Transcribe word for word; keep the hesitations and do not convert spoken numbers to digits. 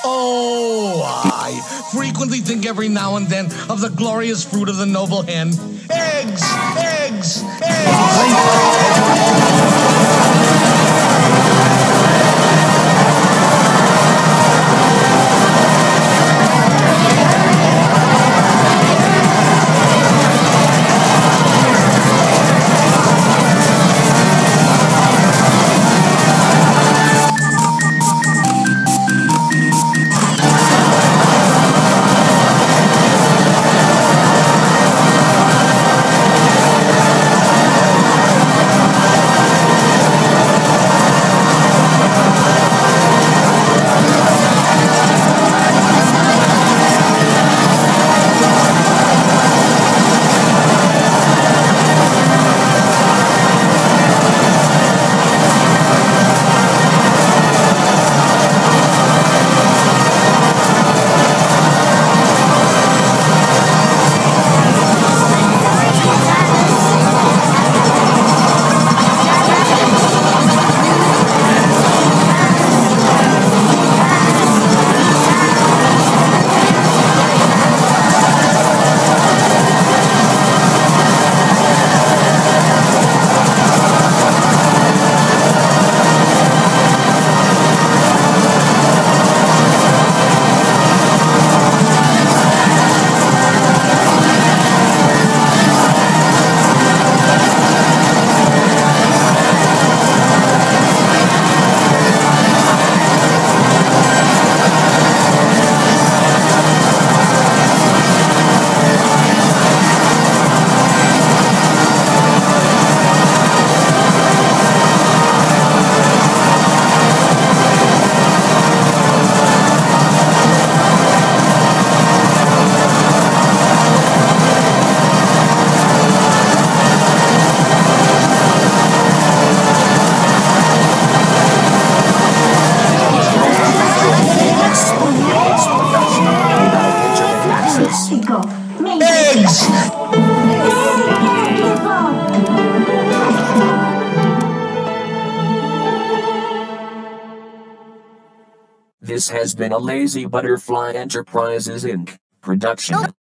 Oh, I frequently think every now and then of the glorious fruit of the noble hen. Eggs! Eggs! Eggs! This has been a Lazy Butterfly Enterprises Incorporated production.